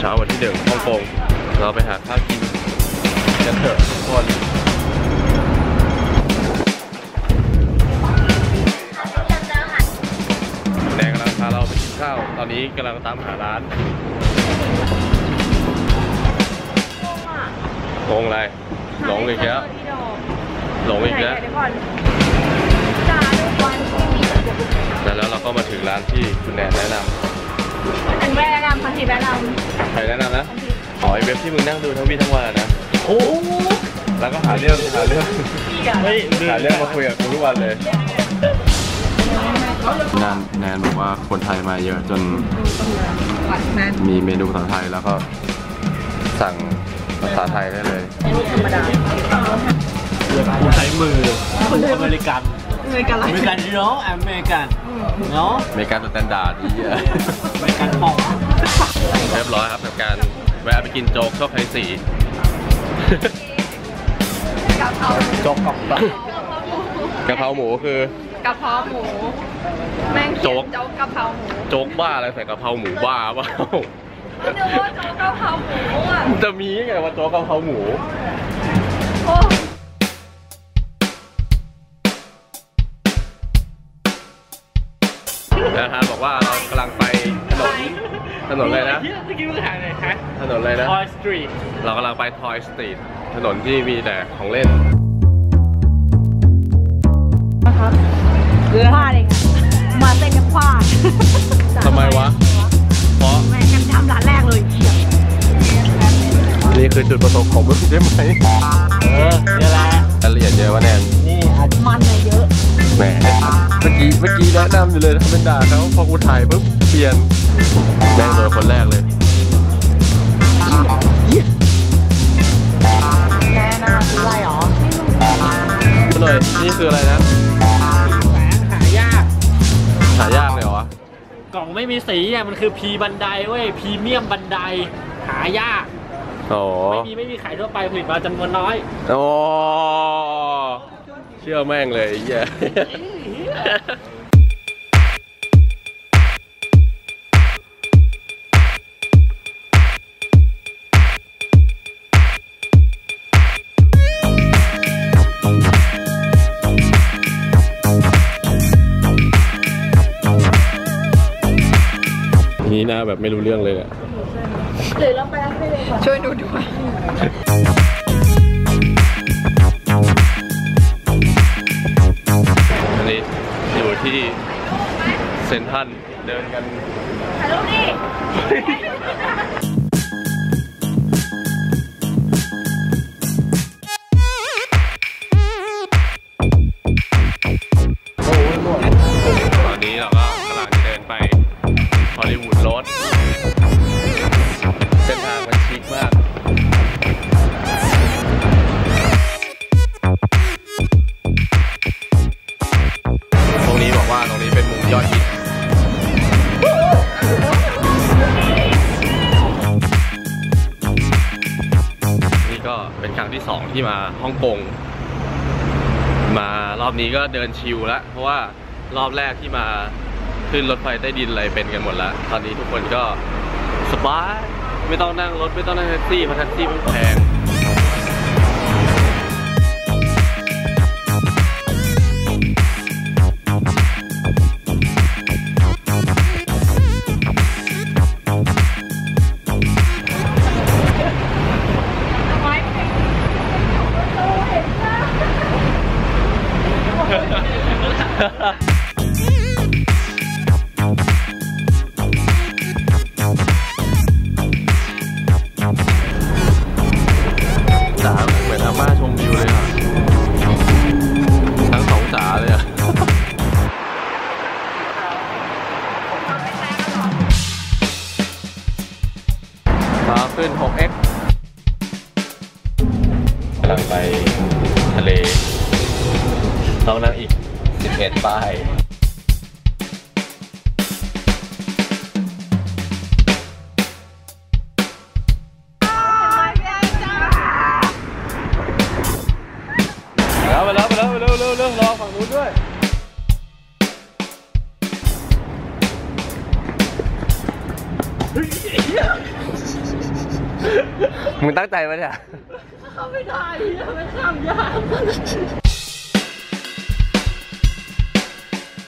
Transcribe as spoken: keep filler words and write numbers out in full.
ช้าวันที่หนึ่งฮ่องกงเราไปหาข้าวกินกันเถอะทุกคนแดงกำลังพาเราไปกินข้าวตอนนี้กำลังตามหาร้านงงอะไรหลงอีกแล้วหลงอีกแล้วแล้วเราก็มาถึงร้านที่คุณแนนแนะนำอันแม่แนะนำพันธีแนะนำใครแนะนำนะอ๋อไอเว็บที่มึงนั่งดูทั้งวี่ทั้งวันนะโอ้แล้วก็หาเรื่องหาเรื่องไม่หาเรื่องมาคุยกับกูทุกวันเลยแนนแนนบอกว่าคนไทยมาเยอะจนมีเมนูภาษาไทยแล้วก็สั่งภาษาไทยได้เลยธรรมดาคุณใช้มือคุณอเมริกันอเมริกันอะไรอเมริกันเนาะอเมริกันเนาะอเมริกันสแตนดาร์ดดีอ่ะอเมริกันปองเรียบร้อยครับกับการแวะไปกินโจ๊กโชคชัยสี่โจ๊กกับตับกะเพราหมูคือกะเพราหมูแม่งโจ๊กโจ๊กกะเพราหมูโจ๊กบ้าอะไรใส่กะเพราหมูบ้าเปล่าไม่รู้ว่าโจ๊กกะเพราหมูอ่ะจะมีไงว่าโจ๊กกะเพราหมูโอ้นะครับบอกว่าเรากำลังไปถนนถนนอะไรนะถนนอะไรนะ Toy Street เรากำลังไป Toy Street ถนนที่มีแต่ของเล่นนะครับพลาดเองมาเต้นยังพลาดทำไมวะเพราะแม่กันทำร้านแรกเลยนี่คือจุดประสงค์ของมึงใช่ไหมเออเยอะแล้วรายละเอียดเยอะวะแนนนี่มันเลยเยอะแหมเมื่อกี้เมื่อกี้แนะนำอยู่เลยทำเป็นด่าเขาพอกูถ่ายปุ๊บเปลี่ยนแม่งเลยคนแรกเลยแน่นาคืออะไรหรอหน่อยนี่คืออะไรนะหายากหายากเลยเหรอกล่องไม่มีสีอ่ะมันคือพีบันไดเว้ยพรีเมียมบันไดหายากไม่มีไม่มีขายทั่วไปผลิตมาจำนวนน้อยโอ้เชื่อแม่งเลยไอ้เหี้ยนี่นะแบบไม่รู้เรื่องเลยอะหรือเราไปร้านไปเลยก่อนช่วยดูด้วยอันนี้อยู่ที่เซ็นทรัลเดินกันถ่ายรูปดิตอนนี้เราก็กำลังเดินไปฮอลลีวูดโรดเส้นทางมันชิคมากตรงนี้บอกว่าตรงนี้เป็นมุมยอดฮิตนี่ก็เป็นครั้งที่สองที่มาฮ่องกงมารอบนี้ก็เดินชิลแล้วเพราะว่ารอบแรกที่มาขึ้นรถไฟใต้ดินอะไรเป็นกันหมดแล้วตอนนี้ทุกคนก็สบายไม่ต้องนั่งรถไม่ต้องนั่งแท็กซี่เพราะแท็กซี่มันแพงจ๋าเหมือนอาม่าชมวิวเลยอ่ะทั้งสองจ๋าเลยอ่ะขาขึ้น หกเอ็กซ์ กำลังไปทะเลต้องนั่งอีกสิบเอ็ดป้ายไปแล้วไปแล้วไปแล้วเร็วเร็วรอฝั่งนู้นด้วยมึงตั้งใจปะเนี่ยเข้าไม่ได้ไม่ข้ามยาก